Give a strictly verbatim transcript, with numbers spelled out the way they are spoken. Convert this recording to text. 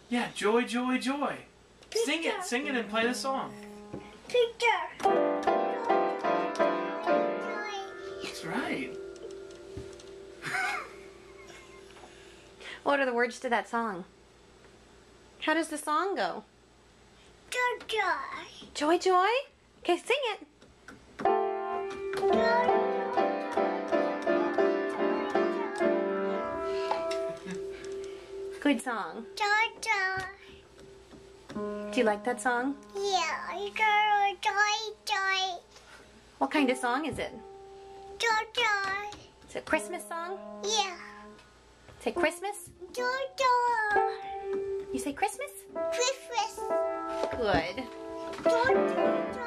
Yeah, joy, joy, joy. Picture. Sing it, sing it and play the song. Picture. That's right. What are the words to that song? How does the song go? Joy, joy. Joy, joy? Okay, sing it. Good song. Joy, joy. Do you like that song? Yeah, joy, joy, joy. What kind of song is it? Joy, joy. Is it a Christmas song? Yeah. Say Christmas? Joy, joy. You say Christmas? Christmas. Good. Joy, joy, joy.